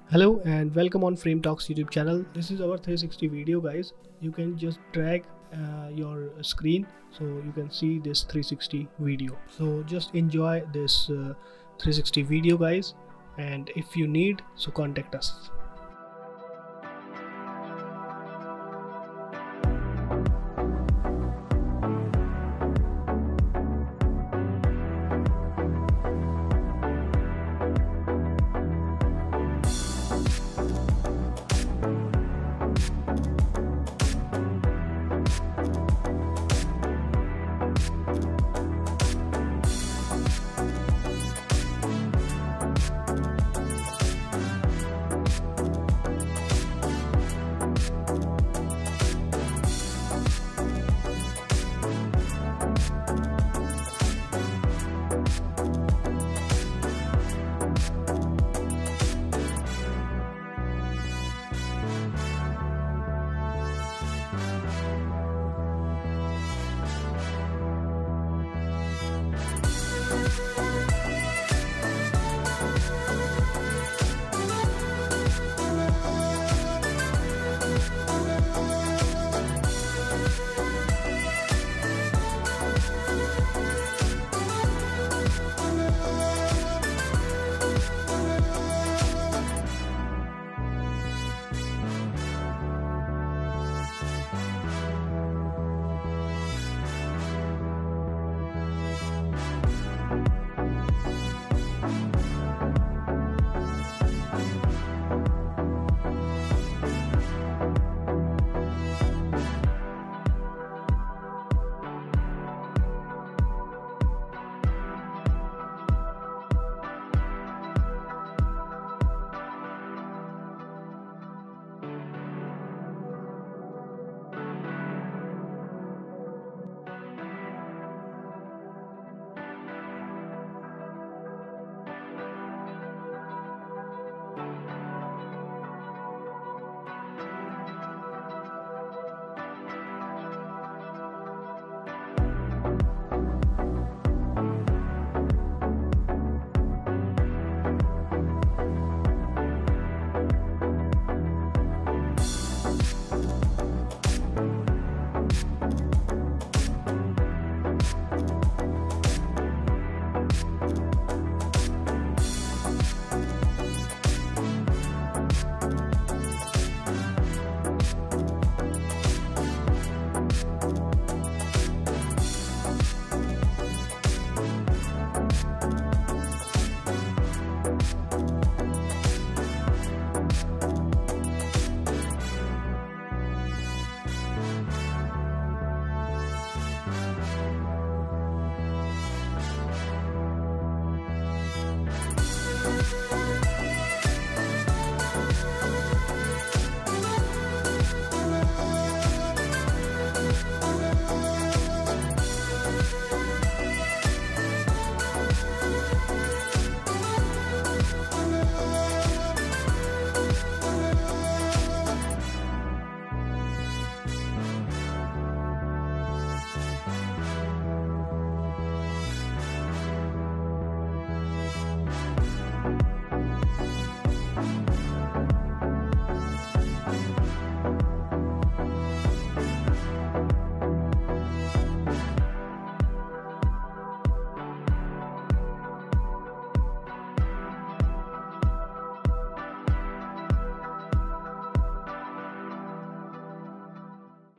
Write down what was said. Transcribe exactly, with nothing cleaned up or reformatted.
Hello and welcome on FrameTalks YouTube channel. This is our three sixty video, guys. You can just drag uh, your screen so you can see this three sixty video. So just enjoy this uh, three sixty video, guys, and if you need, so contact us.